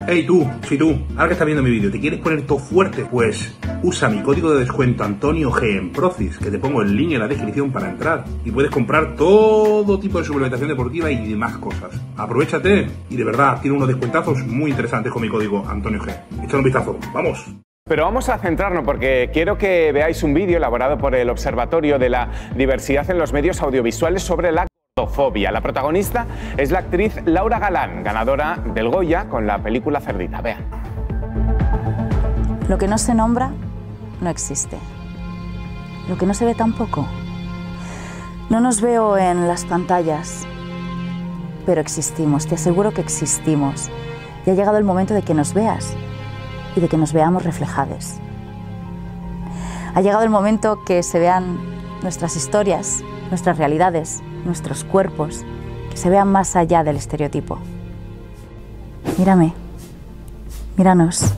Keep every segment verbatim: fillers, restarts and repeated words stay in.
Hey tú, si tú, ahora que estás viendo mi vídeo, ¿te quieres poner todo fuerte? Pues usa mi código de descuento Antonio G en Procis, que te pongo el link en la descripción para entrar. Y puedes comprar todo tipo de suplementación deportiva y demás cosas. Aprovéchate y de verdad, tiene unos descuentazos muy interesantes con mi código Antonio G. Échale un vistazo, ¡vamos! Pero vamos a centrarnos porque quiero que veáis un vídeo elaborado por el Observatorio de la Diversidad en los Medios Audiovisuales sobre la gordofobia. La protagonista es la actriz Laura Galán, ganadora del Goya con la película Cerdita. Vean. Lo que no se nombra no existe. Lo que no se ve tampoco. No nos veo en las pantallas, pero existimos. Te aseguro que existimos. Y ha llegado el momento de que nos veas y de que nos veamos reflejados. Ha llegado el momento que se vean nuestras historias, nuestras realidades, nuestros cuerpos, que se vean más allá del estereotipo. Mírame, míranos,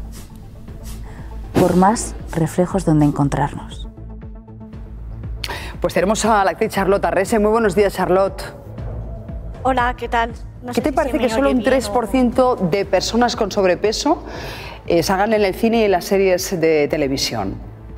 por más reflejos donde encontrarnos. Pues tenemos a la actriz Charlotte Arrese. Muy buenos días, Charlotte. Hola, ¿qué tal? No ¿Qué sé te si parece se que me solo oye un tres por ciento bien o- de personas con sobrepeso eh, salgan en el cine y en las series de televisión?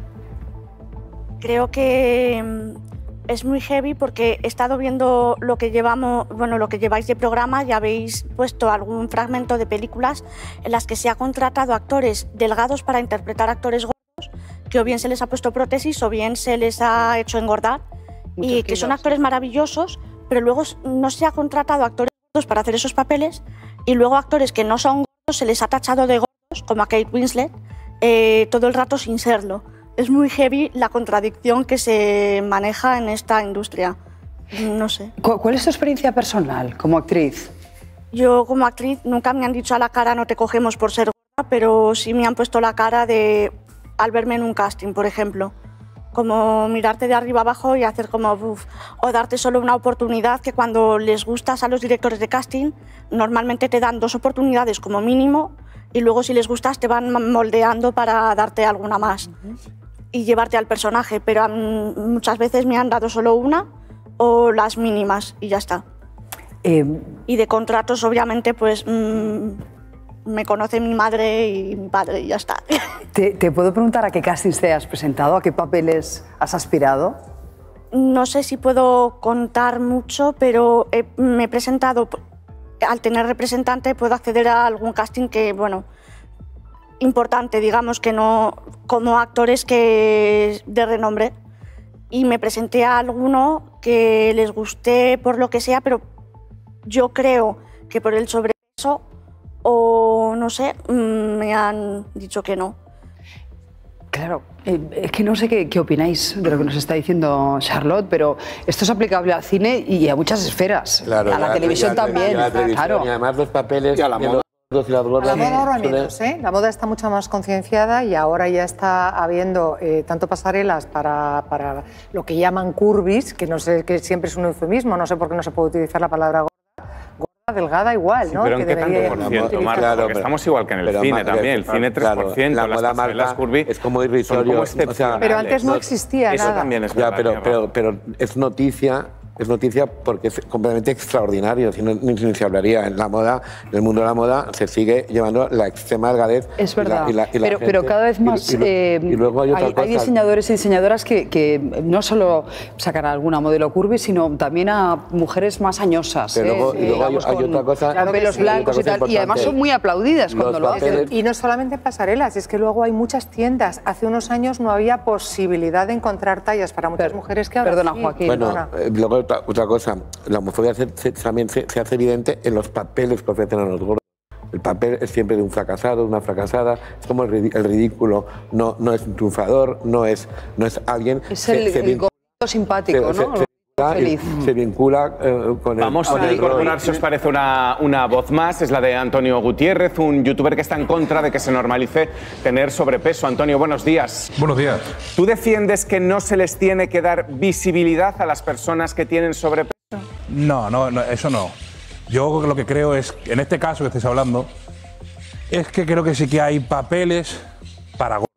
Creo que mm, es muy heavy porque he estado viendo lo que llevamos, bueno, lo que lleváis de programa y habéis puesto algún fragmento de películas en las que se ha contratado actores delgados para interpretar actores gordos, que o bien se les ha puesto prótesis o bien se les ha hecho engordar Muchos y que son kilos. actores maravillosos, pero luego no se ha contratado actores gordos para hacer esos papeles y luego actores que no son gordos se les ha tachado de gordos, como a Kate Winslet, eh, todo el rato sin serlo. Es muy heavy la contradicción que se maneja en esta industria. No sé. ¿Cu- ¿Cuál es tu experiencia personal como actriz? Yo como actriz nunca me han dicho a la cara no te cogemos por ser gorda, pero sí me han puesto la cara de al verme en un casting, por ejemplo. Como mirarte de arriba abajo y hacer como uf, o darte solo una oportunidad que cuando les gustas a los directores de casting normalmente te dan dos oportunidades como mínimo y luego si les gustas te van moldeando para darte alguna más y llevarte al personaje, pero um, muchas veces me han dado solo una o las mínimas y ya está. Eh, Y de contratos, obviamente, pues mmm, me conoce mi madre y mi padre y ya está. ¿te, te puedo preguntar a qué castings te has presentado? ¿A qué papeles has aspirado? No sé si puedo contar mucho, pero he- me he presentado, al tener representante puedo acceder a algún casting que, bueno, importante, digamos que no, como actores que de renombre. Y me presenté a alguno que les gusté por lo que sea, pero yo creo que por el sobrepeso o no sé, mm, me han dicho que no. Claro, eh, es que no sé qué, qué opináis de lo que nos está diciendo Charlotte, pero esto es aplicable al cine y a muchas esferas. Claro, a la ya- televisión ya- también, ya la televisión, claro. Y además los papeles Y a la de moda. los gordos y las A gordas. la moda ahora suelen- menos, ¿eh? La moda está mucho más concienciada y ahora ya está habiendo eh, tanto pasarelas para, para lo que llaman curvis, que no sé, que siempre es un eufemismo, no sé por qué no se puede utilizar la palabra gorda, gorda, delgada igual, Sí, ¿no? pero ¿en Que qué tanto debería por Claro, ciento, Marta? claro, Porque pero- estamos igual que en el pero cine ma- también. El cine tres por ciento, Claro, la las moda pasarelas marca curvy es como son irrisorio. como o sea, excepcionales. Pero antes no existía Eso nada. también es Ya, verdad, pero, Rafa. pero, pero es noticia, es noticia porque es completamente extraordinario, si no, ni, ni se hablaría. En la moda, en el mundo de la moda, se sigue llevando la extrema delgadez. Es y la- verdad, y la- y la pero, gente- pero cada vez y- más y lo- eh, y luego hay otra hay, cosa. hay diseñadores y diseñadoras que, que no solo sacan a alguna modelo curvy, sino también a mujeres más añosas. Pero ¿eh? luego- y luego hay- Digamos, hay con- otra cosa- con pelos sí, hay otra blancos y cosa tal, y además importante. son muy aplaudidas Los cuando lo hacen. papeles- Y no solamente pasarelas, es que luego hay muchas tiendas. Hace unos años no había posibilidad de encontrar tallas para muchas Per- mujeres que ahora perdona, sí. Joaquín. Bueno, Perdona. eh, luego otra, otra cosa, la homofobia se- se- también se, se hace evidente en los papeles que ofrecen a los gordos. El papel es siempre de un fracasado, de una fracasada, es como el, ridi- el ridículo, no, no es un triunfador, no es, no es alguien... Es se- el, se el vin- gordo simpático, se- ¿no? se- se- Feliz. se vincula eh, con el, Vamos con a el rol. incorporar, si os parece, una, una voz más. Es la de Antonio Gutiérrez, un youtuber que está en contra de que se normalice tener sobrepeso. Antonio, buenos días. Buenos días. ¿Tú defiendes que no se les tiene que dar visibilidad a las personas que tienen sobrepeso? No, no, no, eso no. Yo lo que creo es, en este caso que estáis hablando, es que creo que sí que hay papeles para gordos.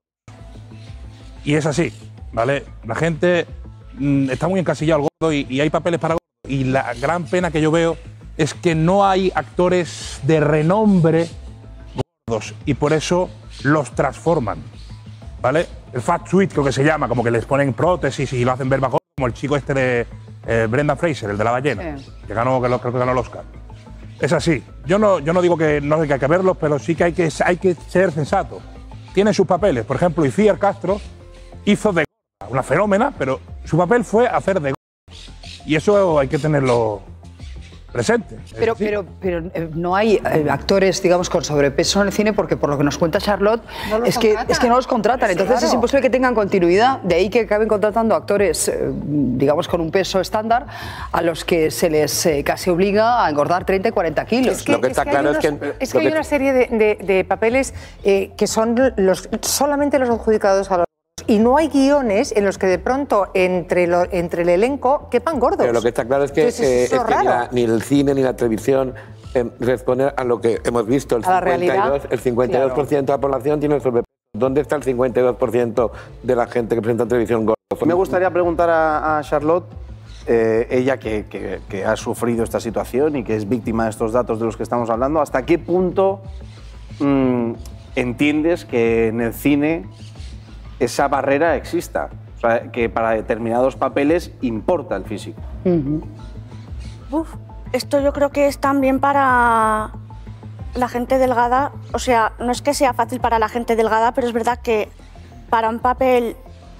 Y es así, ¿vale? La gente mm, está muy encasillado al gordo y, y hay papeles para gordos. Y la gran pena que yo veo es que no hay actores de renombre y por eso los transforman, ¿vale? El fat suite, creo que se llama, como que les ponen prótesis y lo hacen ver más gordo, como el chico este de eh, Brendan Fraser, el de la ballena, sí. que ganó, que lo, creo que ganó el Oscar. Es así. Yo no, yo no digo que no hay que verlos, pero sí que hay que, hay que ser sensato. Tienen sus papeles. Por ejemplo, Iciar Castro hizo de una fenómena, pero su papel fue hacer de y eso hay que tenerlo presente. Pero, pero, pero eh, no hay eh, actores, digamos, con sobrepeso en el cine porque por lo que nos cuenta Charlotte no es, que, es que no los contratan, sí, entonces claro. es imposible que tengan continuidad, de ahí que acaben contratando actores, eh, digamos, con un peso estándar a los que se les eh, casi obliga a engordar treinta y cuarenta kilos. Es que, lo que está es que claro unos, es que, es que hay que... una serie de, de, de papeles eh, que son los, solamente los adjudicados a los... Y no hay guiones en los que de pronto entre, lo, entre el elenco quepan gordos. Pero lo que está claro es que, Entonces, eh, es es que ni, la, ni el cine ni la televisión eh, responden a lo que hemos visto. El, cincuenta y dos, el cincuenta y dos por ciento claro. de la población tiene sobrepeso. ¿Dónde está el cincuenta y dos por ciento de la gente que presenta televisión gordo? Me gustaría preguntar a, a Charlotte, eh, ella que, que, que ha sufrido esta situación y que es víctima de estos datos de los que estamos hablando, ¿hasta qué punto mmm, entiendes que en el cine esa barrera exista? O sea, que para determinados papeles importa el físico. Uh-huh. Uf, esto yo creo que es también para la gente delgada. O sea, no es que sea fácil para la gente delgada, pero es verdad que para un papel...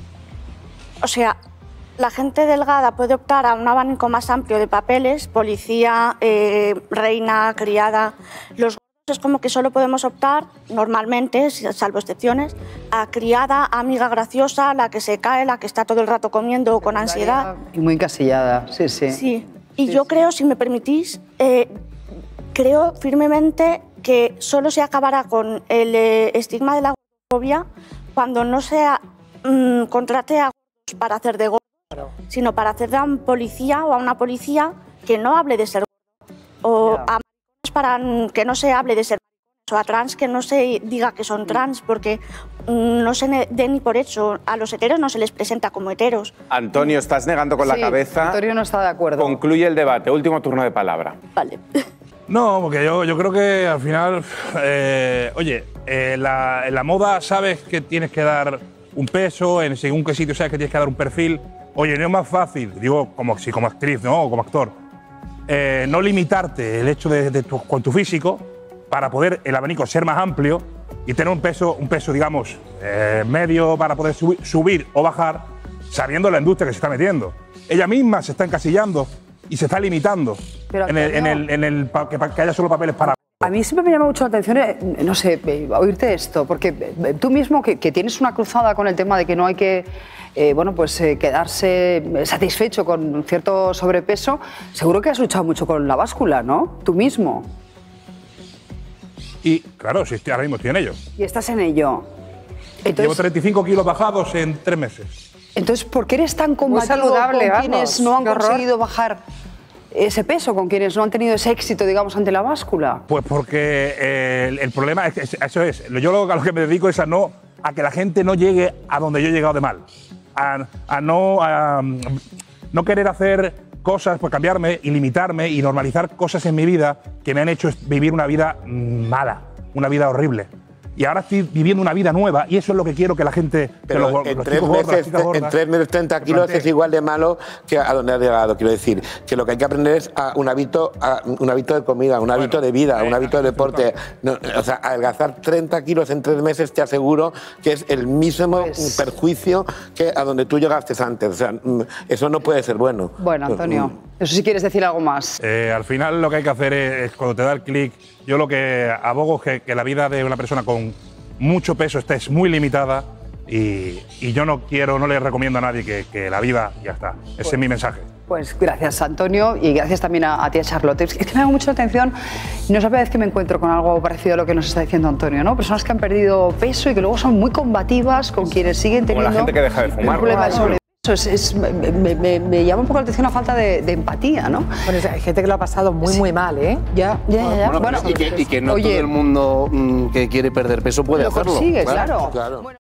O sea, la gente delgada puede optar a un abanico más amplio de papeles, policía, eh, reina, criada... Los es como que solo podemos optar, normalmente, salvo excepciones, a criada, amiga graciosa, la que se cae, la que está todo el rato comiendo con ansiedad. Y muy encasillada, sí, sí. Sí, y sí, yo sí. creo, si me permitís, eh, creo firmemente que solo se acabará con el eh, estigma de la gordofobia cuando no se mmm, contrate a gordos para hacer de gordos, claro. sino para hacer de a un policía o a una policía que no hable de ser gordo, o yeah. a para que no se hable de ser o a trans que no se diga que son trans, porque no se dé ni por hecho. A los heteros no se les presenta como heteros. Antonio, estás negando con sí, la cabeza. Antonio no está de acuerdo. Concluye el debate. Último turno de palabra. Vale. No, porque yo, yo creo que al final, eh, oye, eh, la, en la moda sabes que tienes que dar un peso, en según qué sitio sabes que tienes que dar un perfil. Oye, no es más fácil, digo, como, si como actriz, ¿no? O como actor. Eh, no limitarte el hecho de, de tu, con tu físico para poder el abanico ser más amplio y tener un peso, un peso digamos, eh, medio para poder subir, subir o bajar, sabiendo la industria que se está metiendo. Ella misma se está encasillando y se está limitando Pero, en, el, en, el, en el que, que haya solo papeles para... A mí siempre me llama mucho la atención, no sé, oírte esto, porque tú mismo que, que tienes una cruzada con el tema de que no hay que eh, bueno, pues, eh, quedarse satisfecho con cierto sobrepeso, seguro que has luchado mucho con la báscula, ¿no? Tú mismo. Y claro, sí, ahora mismo estoy en ello. Y estás en ello. Entonces, llevo treinta y cinco kilos bajados en tres meses. Entonces, ¿por qué eres tan combativo saludable, con quienes no han horror. conseguido bajar ese peso, con quienes no han tenido ese éxito, digamos, ante la báscula? Pues porque eh, el, el problema es que eso es. Yo lo, a lo que me dedico es a no a que la gente no llegue a donde yo he llegado de mal, a, a no a, no querer hacer cosas, pues cambiarme y limitarme y normalizar cosas en mi vida que me han hecho vivir una vida mala, una vida horrible. Y ahora estoy viviendo una vida nueva y eso es lo que quiero que la gente... Pero los, en, los tres gordos, meses, gordas, en tres meses treinta kilos es igual de malo que a donde has llegado. Quiero decir, que lo que hay que aprender es a un, hábito, a un hábito de comida, un hábito bueno, de vida, eh, un hábito de deporte. No, o sea, adelgazar treinta kilos en tres meses te aseguro que es el mismo pues... perjuicio que a donde tú llegaste antes. O sea, eso no puede ser bueno. Bueno, Antonio, eso si quieres decir algo más. Eh, al final lo que hay que hacer es, es cuando te da el clic, yo lo que abogo es que, que la vida de una persona con mucho peso esta es muy limitada y, y yo no quiero, no le recomiendo a nadie que, que la viva y ya está. Ese pues, es mi mensaje. Pues gracias, Antonio, y gracias también a, a ti, a Charlotte. Es que me llama mucho la atención y no es la primera vez que me encuentro con algo parecido a lo que nos está diciendo Antonio, ¿no? Personas que han perdido peso y que luego son muy combativas con quienes siguen teniendo... Como la gente que deja de fumar. Un problema de sobrepeso. Es, es, me, me, me llama un poco la atención la falta de, de empatía, ¿no? Bueno, hay gente que lo ha pasado muy, sí. muy mal, ¿eh? Ya, ya, ya. ya. Bueno, bueno, y, que, y que no oye, todo el mundo mmm, que quiere perder peso puede lo hacerlo. Consigue, claro. claro. Bueno.